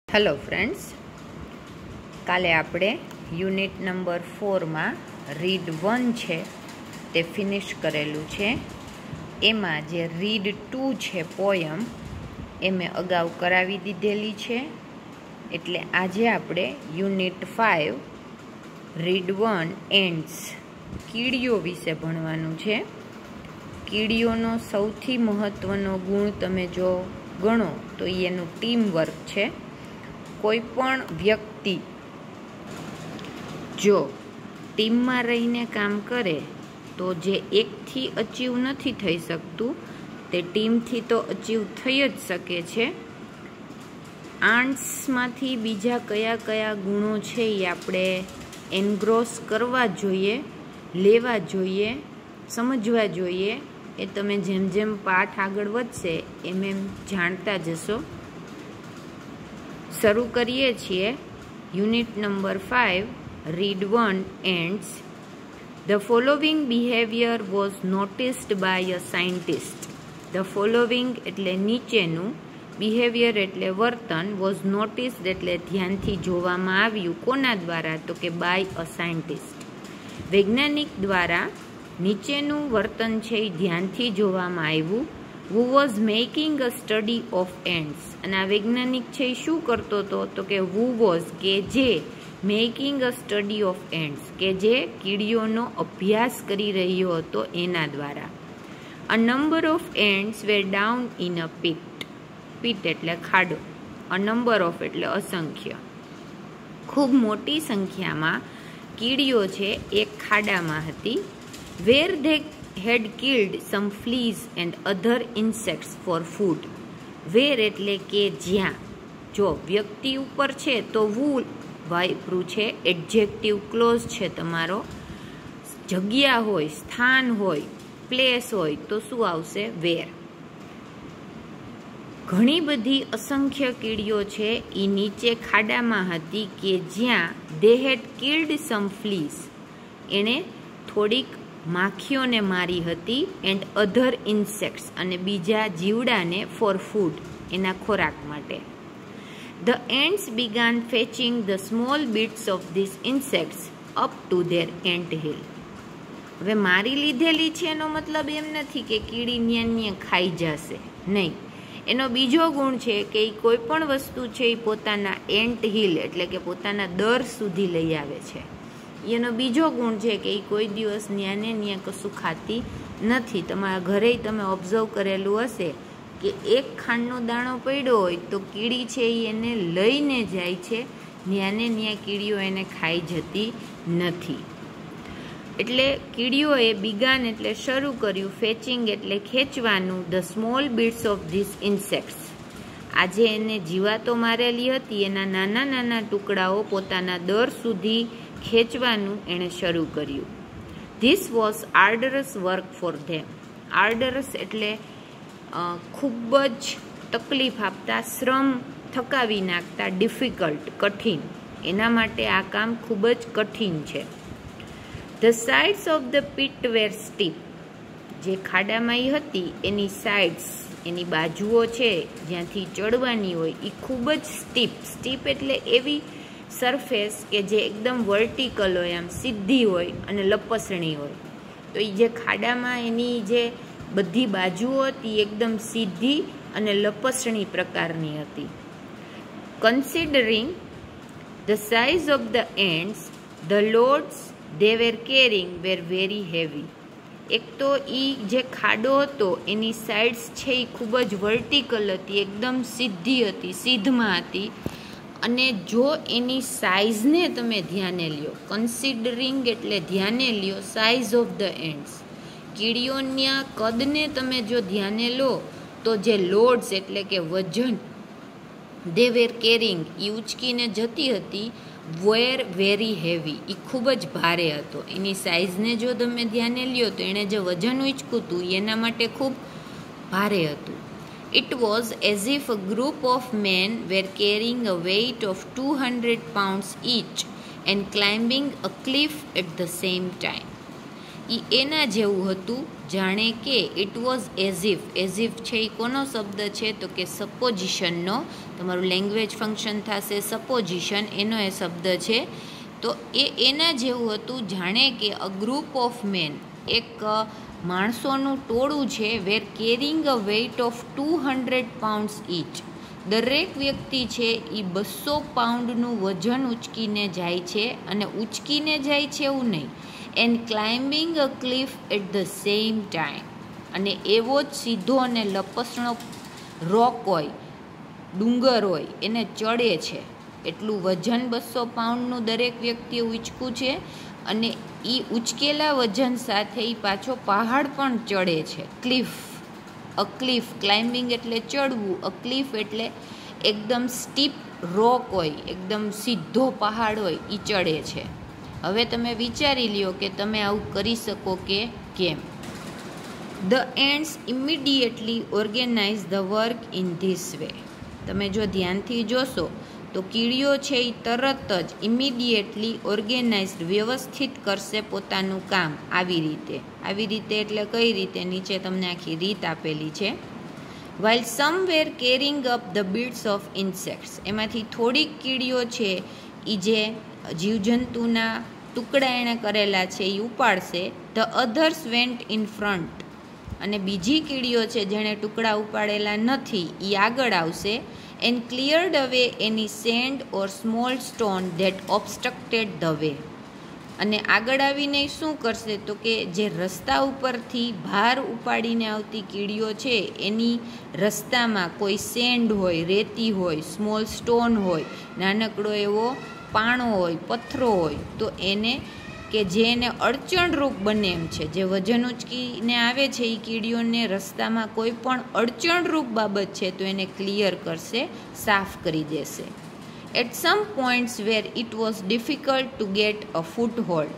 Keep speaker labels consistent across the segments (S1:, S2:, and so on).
S1: Hello friends, काले आपणे unit number 4 में रीड 1 है ते फिनिश करेलू है। एमां जे रीड 2 है पोयम ए मैं अगाऊ करावी दीधेली है। एटले आजे आपणे यूनिट 5 रीड 1 एंड्स कीड़ीओ विषे भणवानुं छे। कीड़ीओनो सौथी महत्वनो गुण तमे जो गणो तो एनुं टीम वर्क है। कोईपण व्यक्ति जो टीम में रहीने काम करे तो जे एक थी अचीव नहीं थई सकतुं ते टीम थी तो अचीव थई ज सके छे। आंट्स मांथी बीजा कया कया गुणो छे ए आपणे एनग्रोस करवा जोईए, लेवा जोईए, समझवा जोईए। ए तमे जेम जेम पाठ आगळ वधशे एम एम जाणता जशो। शुरू करिए छिए unit number 5 read 1 ants the following behaviour was noticed by a scientist. The following एटले नीचेनु, बिहेवियर एटले वर्तन, वॉज नोटिस्ड एटले ध्यानथी जोवामां आव्युं। कोना द्वारा तो के बाय अ साइंटिस्ट, वैज्ञानिक द्वारा नीचेनु वर्तन छे ध्यानथी जोवामां आव्युं। Who was making a study of ants? અને આ વૈજ્ઞાનિક છે શું કરતો હતો તો કે who was કે જે making a study of ants કે જે કીડીઓનો અભ્યાસ કરી રહ્યો હતો એના દ્વારા. A number of ants were down in a pit. pit એટલે ખાડો. A number of એટલે અસંખ્ય. ખૂબ મોટી સંખ્યામાં કીડીઓ છે એક ખાડામાં હતી. Where they had killed some fleas and other insects for food. Where એટલે કે જ્યાં. જો વ્યક્તિ ઉપર છે તો વુ વાપરું છે, એડજેક્ટિવ ક્લોઝ છે તમારો. જગ્યા હોય, સ્થાન હોય, પ્લેસ હોય તો શું આવશે? વેર. ઘણી બધી અસંખ્ય કીડીઓ છે એ નીચે ખાડામાં હતી કે જ્યાં they had killed some fleas. એણે થોડીક માખીઓને મારી હતી એન્ડ અધર ઇન્સેક્ટ્સ અને બીજા જીવડાને ફોર ફૂડ એના ખોરાક માટે. The ants began fetching the small bits of this insects up to their ant hill. હવે મારી લીધેલી છે એનો મતલબ એમ નથી કે કીડી ન્યા ખાઈ જશે, નહીં. એનો બીજો ગુણ છે કે એ કોઈ પણ વસ્તુ છે એ પોતાના એન્ટ હિલ એટલે કે પોતાના દર સુધી લઈ આવે છે. એનો બીજો ગુણ છે કે એ કોઈ દિવસ ન્યાને ન્યા કશું ખાતી નથી. તમારા ઘરે તમે ઓબ્ઝર્વ કરેલું હશે કે એક ખાંડનો દાણો પડ્યો હોય તો કીડી છે એ એને લઈને જાય છે, ન્યાને ન્યા કીડીઓ એને ખાઈ જતી નથી. એટલે કીડીઓએ બિગાન એટલે શરૂ કર્યું, ફેચિંગ એટલે ખેંચવાનું, the small bits of this insects. આજે એને જીવાતો મારેલી હતી એના નાના નાના ટુકડાઓ પોતાના દર સુધી ખેંચવાનું એણે શરૂ કર્યું. This was arduous work for them. Arduous એટલે ખૂબ જ તકલીફ આપતા, શ્રમ થકાવી નાખતા, ડિફિકલ્ટ, કઠિન. એના માટે આ કામ ખૂબ જ કઠિન છે. The sides of the pit were steep. જે ખાડામાં હતી એની સાઇડ્સ, એની બાજુઓ છે જ્યાંથી ચડવાની હોય એ ખૂબ જ સ્ટીપ. સ્ટીપ એટલે એવી સરફેસ કે જે એકદમ વર્ટિકલ હોય, આમ સીધી હોય અને લપસણી હોય. તો એ જે ખાડામાં એની જે બધી બાજુઓ હતી એકદમ સીધી અને લપસણી પ્રકારની હતી. Considering the size of the ants the loads they were carrying were very heavy. એક તો એ જે ખાડો હતો એની સાઇડ્સ છે એ ખૂબ જ વર્ટિકલ હતી, એકદમ સીધી હતી, સીધમાં હતી. અને જો એની સાઇઝને તમે ધ્યાને લ્યો, કન્સિડરિંગ એટલે ધ્યાને લ્યો સાઇઝ ઓફ ધ એન્ડ્સ, કીડીઓના કદને તમે જો ધ્યાને લો તો જે લોડ્સ એટલે કે વજન દે વેર કેરિંગ એ ઉચકીને જતી હતી, વેર વેરી હેવી એ ખૂબ જ ભારે હતો. એની સાઇઝને જો તમે ધ્યાને લ્યો તો એણે જે વજન ઉચક્યું હતું એના માટે ખૂબ ભારે હતું. It was as if a group of men were carrying a weight of 200 pounds each and climbing a cliff at the same time. એના જેવું હતું જાણે કે ઇટ વોઝ એઝ ઇફ છે એ કોનો શબ્દ છે તો કે સપોઝિશનનો. તમારું લેંગ્વેજ ફંક્શન થશે સપોઝિશન, એનો એ શબ્દ છે. તો એના જેવું હતું, જાણે કે અ ગ્રુપ ઓફ મેન, એક માણસોનું ટોળું છે, were carrying a weight of 200 pounds each. દરેક વ્યક્તિ છે એ 200 પાઉન્ડનું વજન ઉચકીને જાય છે, અને ઉચકીને જાય છે એવું નહીં, and climbing a cliff at the same time. અને એવો જ સીધો અને લપસણો રોક હોય, ડુંગર હોય, એને ચડે છે. એટલું વજન 200 પાઉન્ડનું દરેક વ્યક્તિએ ઉચકું છે, અને એ ઉચકેલા વજન સાથે એ પાછો પહાડ પણ ચડે છે. ક્લિફ, અ ક્લિફ, ક્લાઇમ્બિંગ એટલે ચડવું, અ ક્લિફ એટલે એકદમ સ્ટીપ રોક હોય, એકદમ સીધો પહાડ હોય, એ ચડે છે. હવે તમે વિચારી લ્યો કે તમે આવું કરી શકો કે કેમ. The ants immediately organise the work in this way. તમે જો ધ્યાનથી જોશો તો કીડીઓ છે એ તરત જ ઇમિડિયેટલી ઓર્ગેનાઇઝડ, વ્યવસ્થિત કરશે પોતાનું કામ આવી રીતે. આવી રીતે એટલે કઈ રીતે, નીચે તમને આખી રીત આપેલી છે. While some were carrying up the bits of insects. એમાંથી થોડીક કીડીઓ છે એ જે જીવજંતુના ટુકડા એણે કરેલા છે એ ઉપાડશે. The others went in front. અને બીજી કીડીઓ છે જેણે ટુકડા ઉપાડેલા નથી એ આગળ આવશે. And cleared away any sand or small stone that obstructed the way. અને આગળ આવીને શું કરશે તો કે જે રસ્તા ઉપરથી ભાર ઉપાડીને આવતી કીડીઓ છે એની રસ્તામાં કોઈ સેન્ડ હોય, રેતી હોય, સ્મોલ સ્ટોન હોય, નાનકડો એવો પાણો હોય, પથ્થરો હોય, તો એને કે જે એને અડચણરૂપ બને એમ છે, જે વજન ઉચકીને આવે છે એ કીડીઓને રસ્તામાં કોઈ પણ અડચણરૂપ બાબત છે તો એને ક્લિયર કરશે, સાફ કરી દેશે. At some points where it was difficult to get a foothold.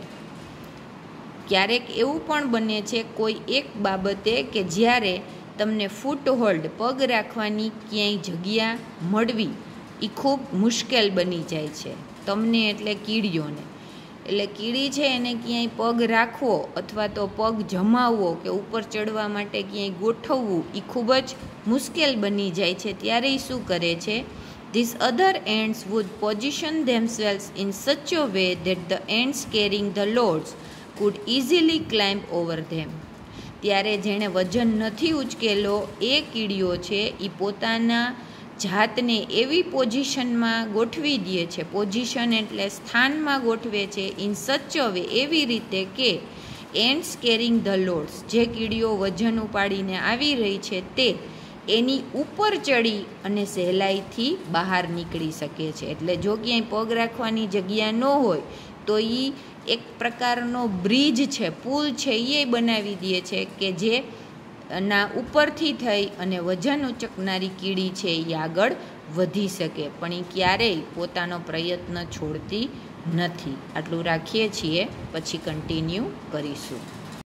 S1: ક્યારેક એવું પણ બને છે કોઈ એક બાબતે કે જ્યારે તમને ફૂટ હોલ્ડ, પગ રાખવાની ક્યાંય જગ્યા મળવી એ ખૂબ મુશ્કેલ બની જાય છે તમને એટલે કીડીઓને. એટલે કીડી છે એને ક્યાંય પગ રાખવો અથવા તો પગ જમાવવો કે ઉપર ચડવા માટે ક્યાંય ગોઠવવું એ ખૂબ જ મુશ્કેલ બની જાય છે. ત્યારે એ શું કરે છે, this other ants would position themselves in such a way that the ants carrying the loads could easily climb over them. ત્યારે જેણે વજન નથી ઉચકેલો એ કીડીઓ છે એ પોતાના જાતને એવી પોઝિશનમાં ગોઠવી દે છે, પોઝિશન એટલે સ્થાનમાં ગોઠવે છે, ઇન સચ અ વે એવી રીતે કે એન્ડ્સ કેરિંગ ધ લોડ્સ, જે કીડીઓ વજન ઉપાડીને આવી રહી છે તે એની ઉપર ચડી અને સહેલાઈથી બહાર નીકળી શકે છે. એટલે જો ક્યાંય પગ રાખવાની જગ્યા ન હોય તો એ એક પ્રકારનો બ્રિજ છે, પુલ છે, એ બનાવી દે છે કે જે ના ઉપરથી થઈ અને વજન ઉચકનારી કીડી છે એ આગળ વધી શકે, પણ એ ક્યારેય પોતાનો પ્રયત્ન છોડતી નથી. આટલું રાખીએ છીએ, પછી કન્ટિન્યુ કરીશું.